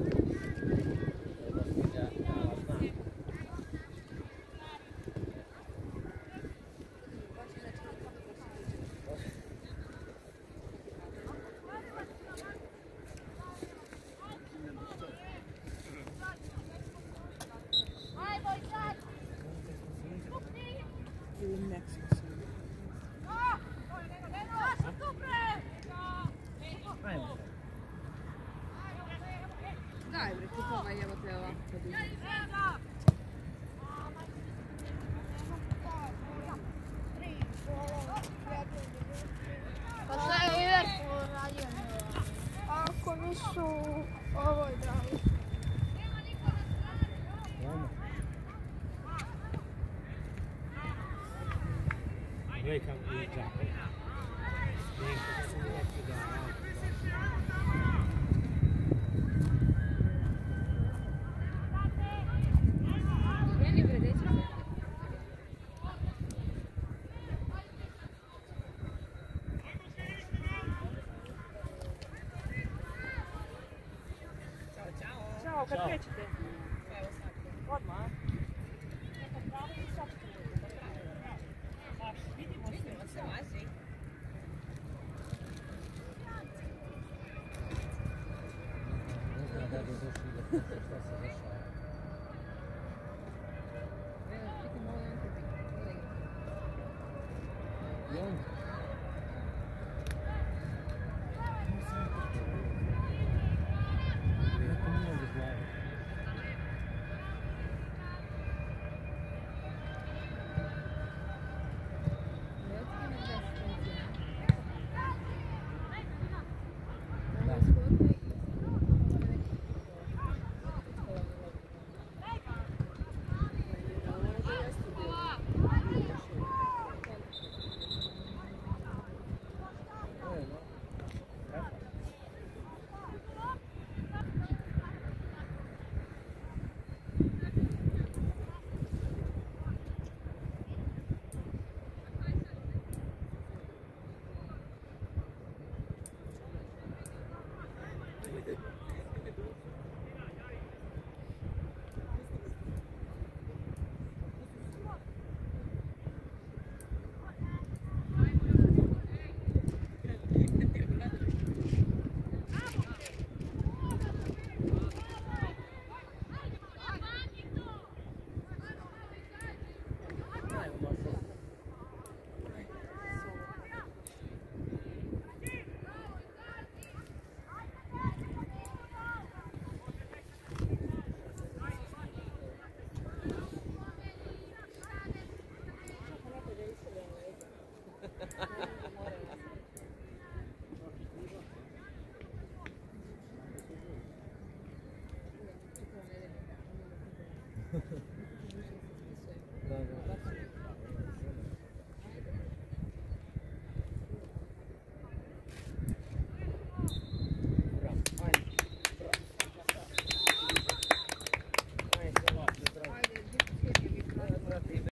Daj bre, kupovaj, evo te ovako podiži. Pa šta je Liverpool radio? Ako nisu ovo igrali. Gledaj kako je džak. Neko su neki da radi. Meni bre, deći se. Ćao, kad krećete? Evo sad. Odmah? Vidimo se, vazi. Ne znam da bi došli da šta se dešava. Evo, pitam ovo jedan. I on